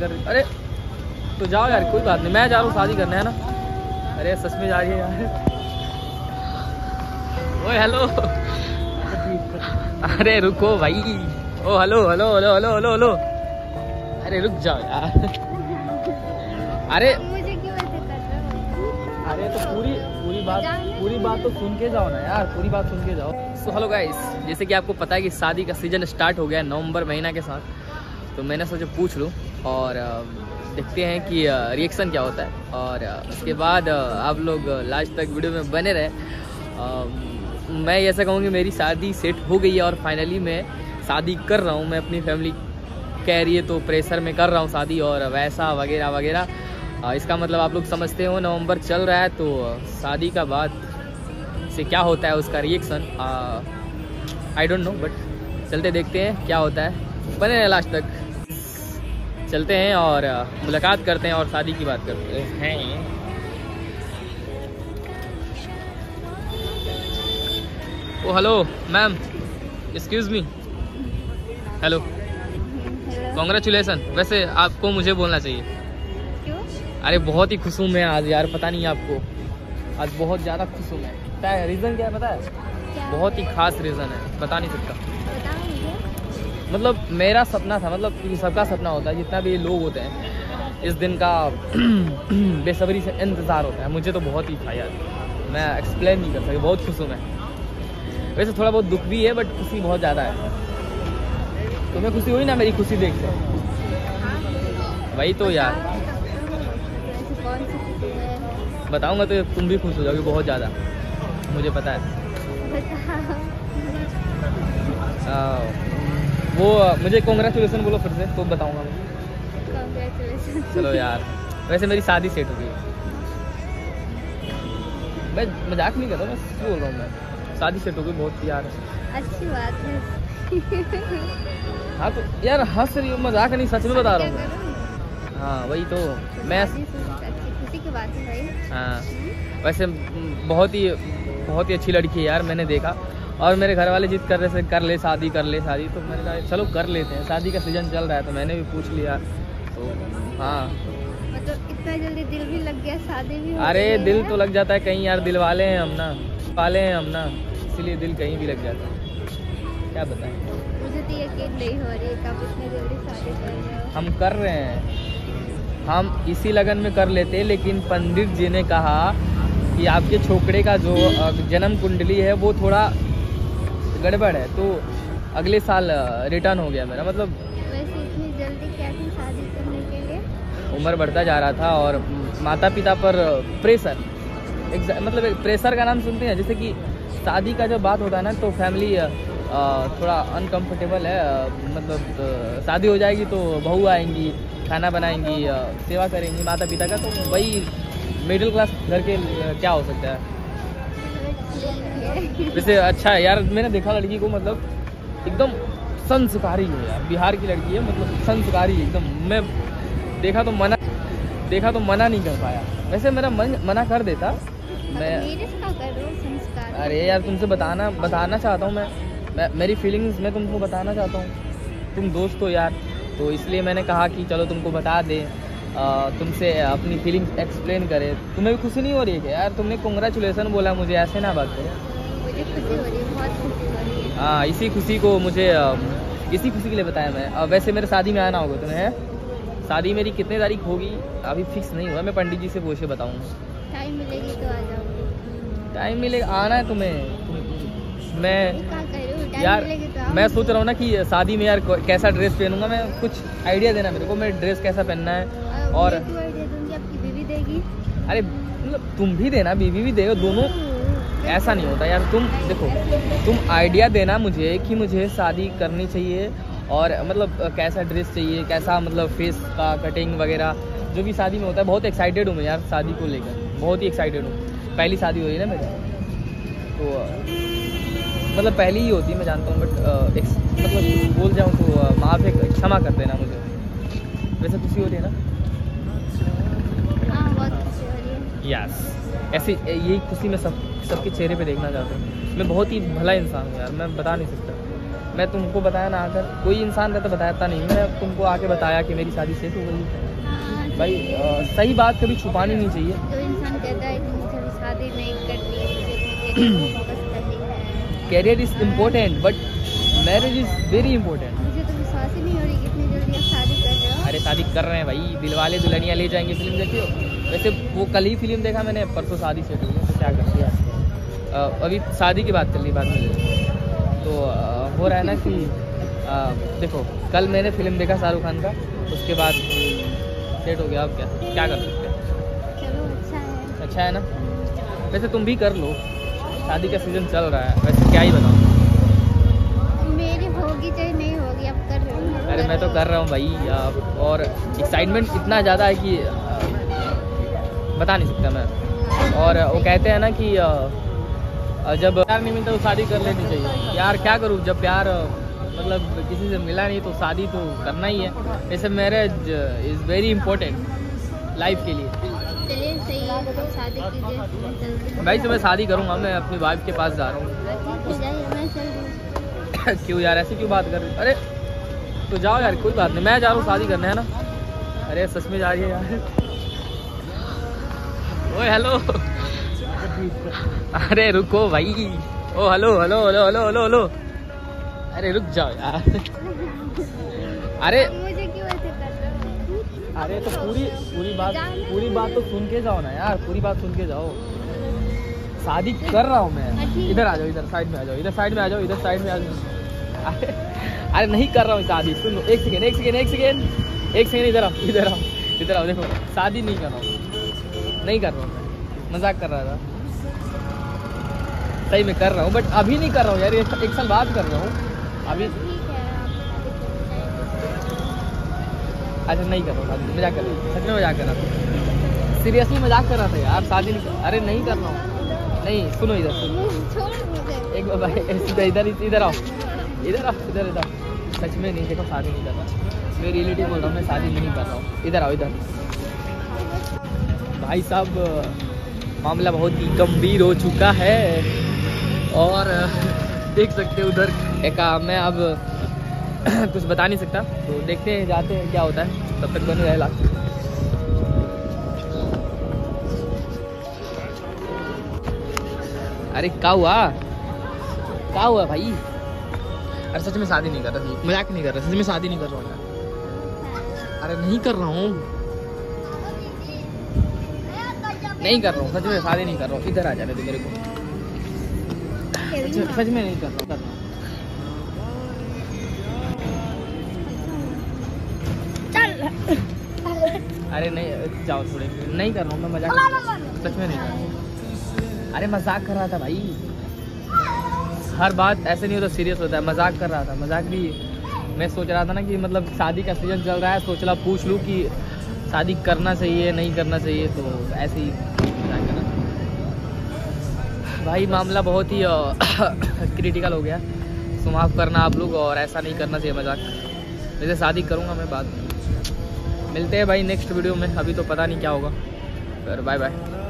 कर रही। अरे तो जाओ यार, कोई बात नहीं, मैं जा रहा हूँ शादी करने, है ना। अरे सच में जा रही है यार। ओए हेलो। अरे रुको भाई। ओ hello hello hello hello hello hello. अरे रुक जाओ यार। अरे मुझे क्यों ऐसे कर रहे हो? अरे तो पूरी बात तो सुन के जाओ ना यार, पूरी बात सुन के जाओ। सो हेलो गाइस, जैसे कि आपको पता है कि शादी का सीजन स्टार्ट हो गया है नवंबर महीना के साथ, तो मैंने सोचा पूछ लूँ और देखते हैं कि रिएक्शन क्या होता है। और उसके बाद आप लोग लास्ट तक वीडियो में बने रहे। मैं ऐसा कहूँ कि मेरी शादी सेट हो गई है और फाइनली मैं शादी कर रहा हूँ। मैं अपनी फैमिली कह रही है तो प्रेशर में कर रहा हूँ शादी, और वैसा वगैरह वगैरह। इसका मतलब आप लोग समझते हो, नवंबर चल रहा है तो शादी का बाद से क्या होता है उसका reaction I don't know, but चलते देखते हैं क्या होता है। बने रहे लास्ट तक, चलते हैं और मुलाकात करते हैं और शादी की बात करते हैं। ओ hello ma'am, excuse me. Hello, congratulation. वैसे आपको मुझे बोलना चाहिए। क्यों? अरे बहुत ही खुश हूँ मैं आज यार, पता नहीं आपको, आज बहुत ज़्यादा खुश हूँ मैं। पता है रीज़न क्या है? पता है, बहुत ही खास रीज़न है, बता नहीं सकता। बताओ मुझे। मतलब मेरा सपना था, मतलब सबका सपना होता है, जितना भी लोग होते हैं इस दिन का बेसब्री से इंतज़ार होता है। मुझे तो बहुत ही था यार, मैं एक्सप्लेन नहीं कर सकता, बहुत खुश हूँ मैं। वैसे थोड़ा बहुत दुख भी है बट खुशी बहुत ज़्यादा है। तुम्हें खुशी हुई ना मेरी खुशी देख के? वही तो यार, ऐसी कौन सी खुशी है? बताऊंगा तो तुम भी खुश हो जाओगे बहुत ज़्यादा, मुझे पता है। वो मुझे कॉन्ग्रेचुलेसन बोलो फिर से तो बताऊंगा मैं। Congratulations। चलो यार, वैसे मेरी शादी सेट हो गई। मैं मजाक नहीं कर रहा, मैं सच बोल रहा हूँ, मैं शादी सेट हो गई बहुत यार। अच्छी बात है। हाँ तो यार हंस रही हो, मजाक नहीं, सच में बता रहा हूँ क्या मैं। करूं? हाँ वही तो मैं। शादी से अच्छी खुशी की बात है भाई। हाँ वैसे बहुत ही अच्छी लड़की है यार, मैंने देखा। और मेरे घर वाले जिद कर रहे थे कर ले शादी, तो मैंने कहा चलो कर लेते हैं, शादी का सीजन चल रहा है तो मैंने भी पूछ लिया। तो हाँ मतलब इतना जल्दी दिल भी लग गया, शादी भी हो अरे गई दिल है। तो लग जाता है कहीं यार, दिल वाले हैं हम ना, इसीलिए दिल कहीं भी लग जाता है। क्या बताएं, मुझे तो यकीन नहीं हो रही है कि आप इतनी जल्दी शादी कर रहे हो। हम कर रहे हैं, हम इसी लगन में कर लेते, लेकिन पंडित जी ने कहा कि आपके छोकरे का जो जन्म कुंडली है वो थोड़ा गड़बड़ है, तो अगले साल रिटर्न हो गया मेरा। मतलब वैसे इतनी जल्दी क्या थी शादी करने के लिए? उम्र बढ़ता जा रहा था और माता पिता पर प्रेशर, मतलब एक प्रेशर का नाम सुनते हैं, जैसे कि शादी का जब बात होता है ना तो फैमिली थोड़ा अनकंफर्टेबल है। मतलब शादी हो जाएगी तो बहू आएंगी, खाना बनाएंगी, सेवा करेंगी माता पिता का, तो वही मिडिल क्लास घर के क्या हो सकता है। वैसे अच्छा है यार, मैंने देखा लड़की को, मतलब एकदम संस्कारी है यार, बिहार की लड़की है, मतलब संस्कारी एकदम। मैं देखा तो मना नहीं कर पाया। वैसे मेरा मन मना कर देता मैं। मेरे से क्या कर रहे हो संस्कार? अरे यार तुमसे बताना चाहता हूँ मैं मेरी फीलिंग्स मैं तुमको बताना चाहता हूँ, तुम दोस्त हो यार, तो इसलिए मैंने कहा कि चलो तुमको बता दे, तुमसे अपनी फीलिंग्स एक्सप्लेन करे। तुम्हें भी खुशी नहीं हो रही है क्या यार? तुमने कॉन्ग्रेचुलेसन बोला, मुझे ऐसे ना बात करो। मुझे खुशी हो रही है, बहुत खुशी हो रही है। हाँ इसी खुशी को मुझे इसी खुशी के लिए बताया मैं। वैसे मेरे शादी में आना होगा तुम्हें। शादी मेरी कितने तारीख होगी अभी फिक्स नहीं हुआ, मैं पंडित जी से पूछ के बताऊँगा। टाइम मिलेगी तो आ जाओगे। टाइम मिलेगा, आना है तुम्हें। मैं क्या कह रहे हो? टाइम यार मिलेगी तो आओ। मैं सोच रहा हूँ ना कि शादी में यार कैसा ड्रेस पहनूंगा मैं, कुछ आइडिया देना मेरे को, मैं ड्रेस कैसा पहनना है। और मुझे क्यों आइडिया दूंगी, आपकी बीवी देगी। अरे मतलब तुम भी देना, बीवी भी देगा, दोनों। ऐसा नहीं होता यार, तुम देखो, तुम आइडिया देना मुझे कि मुझे शादी करनी चाहिए और मतलब कैसा ड्रेस चाहिए, कैसा मतलब फेस का कटिंग वगैरह जो भी शादी में होता है। बहुत एक्साइटेड हूँ मैं यार शादी को लेकर, बहुत ही एक्साइटेड हूँ। पहली शादी हो रही है ना मेरी, तो मतलब पहली ही होती है मैं जानता हूँ, बट मतलब बोल जाऊँ तो माफ़ क्षमा कर देना मुझे। वैसे खुशी हो रही है ना? हाँ बहुत खुशी हो रही है। यस, ऐसी यही खुशी मैं सबके चेहरे पे देखना चाहता हूँ। मैं बहुत ही भला इंसान हूँ यार, मैं बता नहीं सकता। मैं तुमको बताया ना, अगर कोई इंसान रहता बताता नहीं, मैं तुमको आके बताया कि मेरी शादी सेट हो गई। भाई सही बात कभी छुपानी नहीं चाहिए। जो इंसान कहता है कि मुझे अभी शादी नहीं करनी है, मुझे अपने करियर को फोकस करनी है। Career is important but marriage is very important. मुझे तो विश्वास ही नहीं हो रही कि इतनी जल्दी आप शादी कर रहे हो। अरे शादी कर रहे हैं भाई, दिलवाले दुल्हनिया ले जाएंगे फिल्म देखी हो? वैसे वो कल ही फिल्म देखा मैंने, परसों शादी सेट हुई है, तो क्या कर दिया। अभी शादी की बात कर ली, बात में तो हो रहा है ना कि देखो कल मैंने फिल्म देखा शाहरुख खान का, उसके बाद सेट हो गया। अब क्या कर सकते हैं। चलो अच्छा अच्छा है है। ना। वैसे तुम भी कर लो, शादी का सीज़न चल रहा है, वैसे क्या ही बताऊँ। मेरी होगी चाहे नहीं होगी, अब कर रहे हो। अरे मैं तो कर रहा हूँ भाई, और एक्साइटमेंट इतना ज़्यादा है कि बता नहीं सकता मैं। और वो कहते हैं ना कि जब प्यार नहीं मिलता तो शादी कर लेनी चाहिए। यार क्या करूँ, जब प्यार मतलब किसी से मिला नहीं तो शादी तो करना ही है। वैसे marriage is very important life के लिए। चलिए सही है, तो शादी कीजिए, मैं चलती हूँ। भाई तो मैं शादी करूँगा, मैं अपनी वाइफ के पास जा रहा हूँ। ठीक है, जाइए, मैं चल रही हूँ। क्यों यार ऐसे क्यों बात कर रही? अरे तो जाओ यार, कोई बात नहीं, मैं जा रहा हूँ शादी करने, है ना। अरे सच में जा रही है यार। ओए हेलो। अरे रुको भाई। ओ hello hello hello hello hello hello. अरे रुक जाओ यार। अरे मुझे क्यों ऐसे कर रहे हो? अरे तो पूरी बात तो सुन के जाओ ना यार, पूरी बात सुन के जाओ। शादी कर रहा हूँ मैं। इधर आ जाओ, इधर साइड में आ जाओ, इधर साइड में आ जाओ, इधर साइड में आ जाओ। अरे नहीं कर रहा हूँ शादी, सुन लो। एक सेकेंड इधर आओ। देखो शादी नहीं कर रहा हूँ, नहीं कर रहा हूँ, मैं मजाक कर रहा था। सही में कर रहा हूँ, बट अभी नहीं कर रहा हूँ यार, एक साल बाद कर रहा हूँ अभी। ठीक है, अच्छा नहीं कर रहा हूँ शादी, मजाक कर रहा हूँ, सच में मजाक कर रहा था, सीरियसली मजाक कर रहा था यार। शादी नहीं, अरे नहीं कर रहा हूँ। नहीं सुनो, इधर सुनो, छोड़ मुझे। एक बार इधर आओ। सच में नहीं, देखो शादी नहीं कर रहा, मैं रिलेटिव बोल रहा हूँ, मैं शादी नहीं कर रहा हूँ। इधर आओ इधर। भाई साहब मामला बहुत ही गंभीर हो चुका है, और देख सकते हो उधर एक मैं अब कुछ बता नहीं सकता, तो देखते हैं, जाते हैं क्या होता है, तब तक बने रहे लास्ट। अरे क्या हुआ भाई? अरे सच में शादी नहीं कर रहा, मजाक नहीं कर रहा, सच में शादी नहीं कर रहा हूँ मैं। अरे नहीं कर रहा हूँ, सच में शादी नहीं कर रहा हूँ। इधर आ जाने दो मेरे को, सच में नहीं कर रहा हूँ। अरे नहीं जाओ, थोड़े नहीं कर रहा हूँ मैं, मजाक सच में नहीं कर रहा हूँ। अरे मजाक कर रहा था भाई, हर बात ऐसे नहीं होता, सीरियस होता है। मजाक कर रहा था, मजाक भी। मैं सोच रहा था ना कि मतलब शादी का सीजन चल रहा है, सोच रहा पूछ लूँ कि शादी करना चाहिए नहीं करना चाहिए, तो ऐसे ही मजाक करना भाई। मामला बहुत ही क्रिटिकल हो गया, सो माफ़ करना आप लोग, और ऐसा नहीं करना चाहिए मजाक। वैसे शादी करूँगा मैं बाद में। मिलते हैं भाई नेक्स्ट वीडियो में, अभी तो पता नहीं क्या होगा। फिर बाय बाय।